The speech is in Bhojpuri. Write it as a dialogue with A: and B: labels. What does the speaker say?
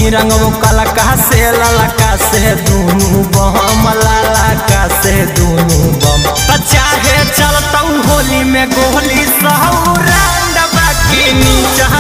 A: रंगो कलका से ललका से दूनू बम लालका से दूनू बम चाहे चलता होली में गोली सहू रंग बाकी नीचा